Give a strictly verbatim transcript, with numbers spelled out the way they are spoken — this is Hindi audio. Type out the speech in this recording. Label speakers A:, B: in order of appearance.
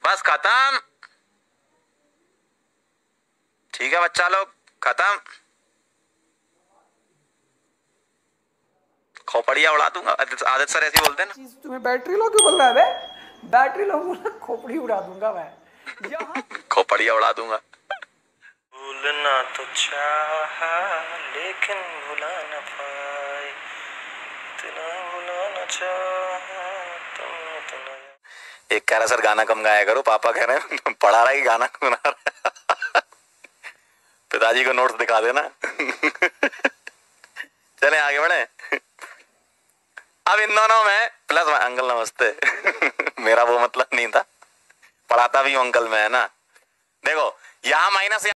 A: बस खत्म। ठीक है बच्चा लोग, खत्म। खोपड़िया उड़ा दूंगा। आदित्य सर ऐसे बोलते हैं ना।
B: तुम्हें बैटरी लो क्यों बोल रहा है बे? बैटरी लो बोला, खोपड़ी उड़ा दूंगा मैं यहाँ।
A: खोपड़िया उड़ा दूंगा।
C: भूलना तो चाहा लेकिन भुला न पाए, इतना भुलाना चाहा तुम इतना।
A: एक कह रहा सर गाना कम गाया करो, पापा कह रहे हैं पढ़ा रहा है गाना सुना रहा है। पिताजी को नोट्स दिखा देना। चले आगे बढ़े। अब इन दोनों में प्लस अंकल नमस्ते। मेरा वो मतलब नहीं था, पढ़ाता भी हूं अंकल मैं, है ना। देखो यहाँ माइनस